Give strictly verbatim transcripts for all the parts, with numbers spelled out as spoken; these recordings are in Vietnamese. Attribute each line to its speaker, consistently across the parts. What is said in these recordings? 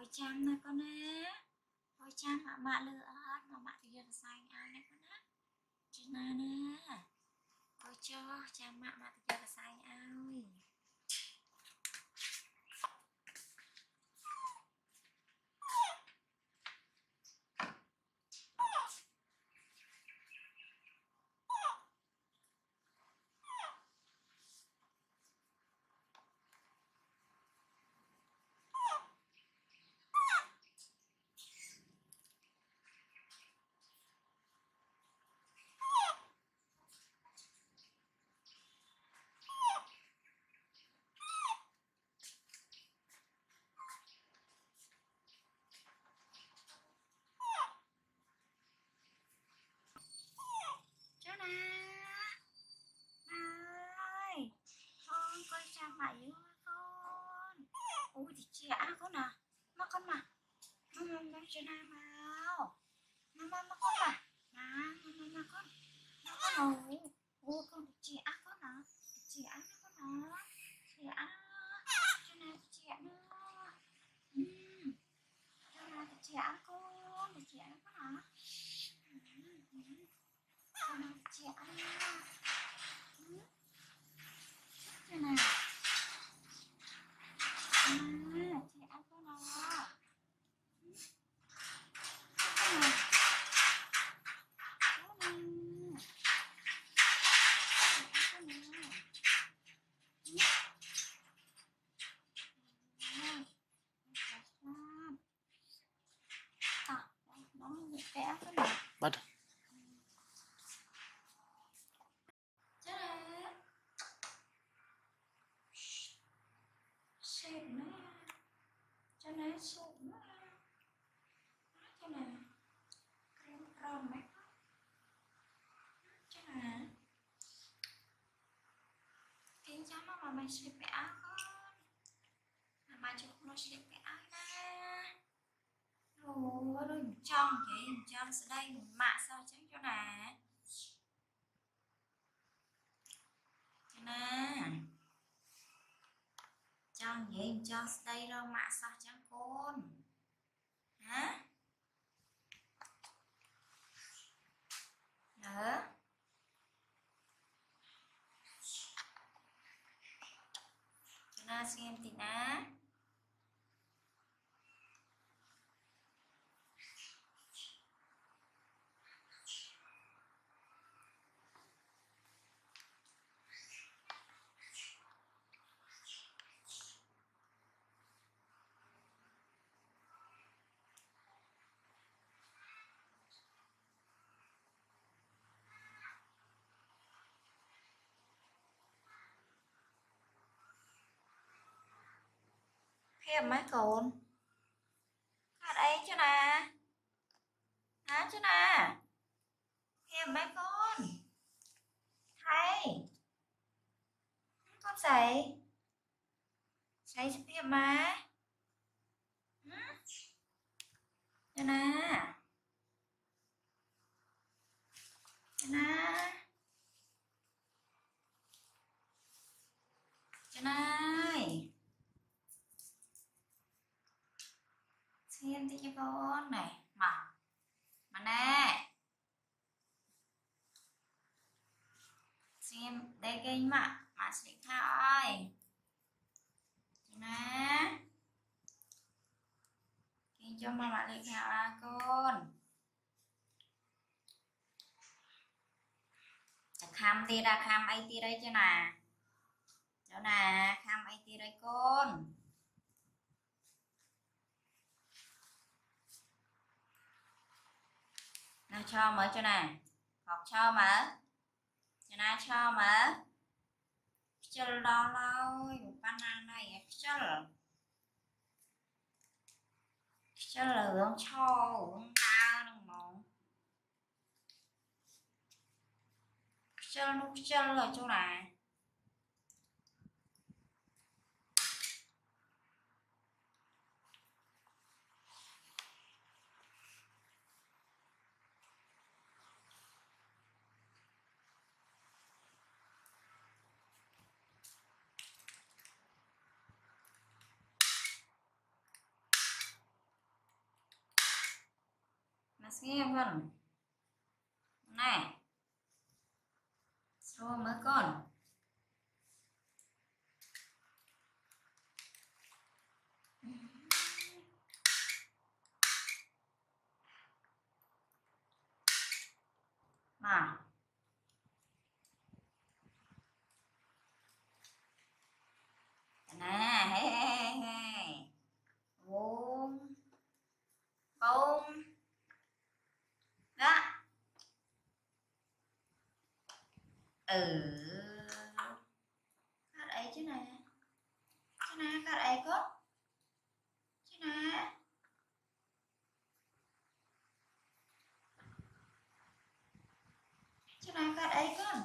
Speaker 1: chăm này con nè, ôi chăm mạ mạ lừa hết mà mạ thì giờ xanh ai nè con nè, Jona nè, ôi cho chăm mạ mạ thì giờ xanh ai. Chăm mẹ yêu con. Ui thì chị á con à, mà con mà, mà mà mà Jona mau, mà mà mà con mà, mà mà mà mà con, mà con ơi, ui con thì chị á con à, chị á con à, chị á, Jona thì chị á nữa, um, Jona thì chị á con, thì chị á con à, Jona thì chị á, Jona. À, chị ăn con nào à? Ừ, con nào? Con nào? Chị ăn con nào? Ừ. À, à, nó vẽ cái nào?
Speaker 2: Bắt.
Speaker 1: Chết đấy. Xếp nó. Cho nên xếp nó. Cho nên krem krem mấy con. Cho nên cái chấm mà mày xếp vẽ con. Mà cho nó xếp vẽ ra. Ôi, đôi trong vậy, trong sẽ đây mạ sao trắng cho nè. Cho nè. Trong vậy, cho đây đâu mạ sao trắng con. Hả? Đó. Cho nè xem tí nè. Thêm mấy con. Ở đây chứ nè. Hả chứ nè. Thêm mấy con. Hay. Con sấy. Sấy sẽ thêm mà. Ừ. Cho nè. Cho nè. Cho nè. Xem tí cho con này. Mà. Mà nè. Xem đây cái mặt. Mặt sẽ thôi. Cho nè. Cái cho mà mặt lịch hào là con. Khăm tí ra khăm ấy tí đây chứ nè. Chỗ nè, khăm ấy tí đây con. Nào cho mở cho nè. Học cho mở. Cho nè cho mở. Chơi lo lôi. Một banana này. Chơi. Chơi là hướng cho. Hướng ta đừng mong. Chơi lúc chơi là chỗ này. nghe con này rồi mới con mà nè hey hey hey buông buông đó ừ cắt ấy chứ này chứ này cắt ấy con chứ này chứ này cắt ấy con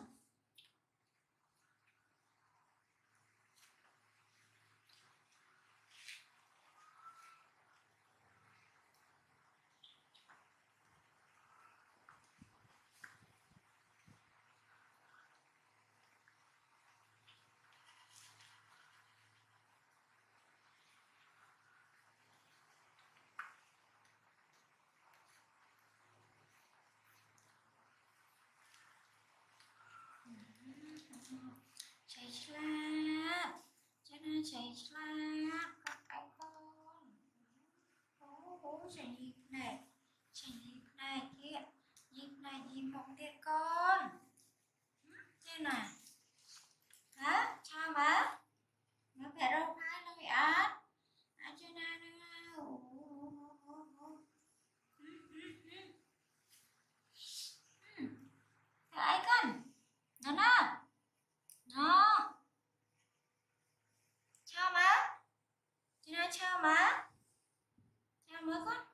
Speaker 1: chạy slap cho nên chạy slap các anh con bố bố chạy nhịp này chạy nhịp này kia nhịp này nhịp một tiết con thế này hả sao mà nó phải đâu hai nó bị ăn ăn cho nên thế ấy con nó nó nó chào má chị nói chào má chào má con